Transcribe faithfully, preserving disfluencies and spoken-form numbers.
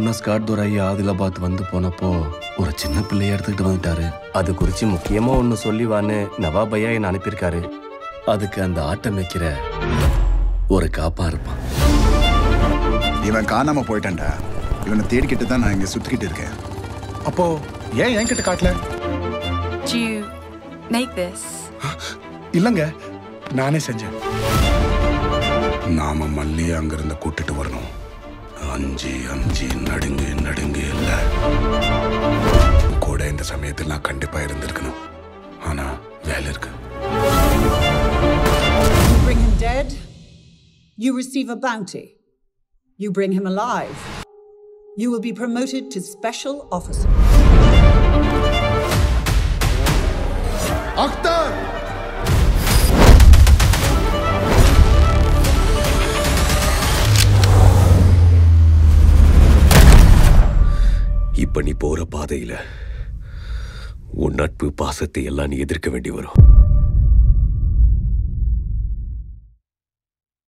முன்ன ஸ்காட் துராயி ஆதிலாபாத் வந்து போனப்போ ஒரு சின்ன பிள்ளைய எடுத்துக்கிட்டு வந்துட்டாரு. அது குறித்து முக்கியமா ஒன்று சொல்லிவான்னு நவாபையா என்ன அனுப்பியிருக்காரு. அதுக்கு அந்த ஆட்டம் வைக்கிற ஒரு காப்பா இருப்பான். இவன் காணாம போயிட்டான்டா. இவனை தேடிக்கிட்டு தான் நான் இங்க சுத்திக்கிட்டு இருக்கேன். அப்போ ஏன் என்கிட்ட காட்டல? Do you make this? இல்லங்க, நானே செஞ்சேன். நாம மல்லியை அங்கிருந்து கூட்டிட்டு வரணும். அஞ்சு அஞ்சு நடுங்கு நடுங்கு இல்ல கூட இந்த சமயத்தில் நான் கண்டிப்பா இருந்திருக்கணும். ஆனா வேலை இருக்கு. You bring him dead, you receive a bounty. You bring him alive, you will be promoted to special officer. Akhtar! இப்ப நீ போற பாதையில உன் நட்பு பாசத்தை எல்லாம் நீ எதிர்க்க வேண்டி வரும்.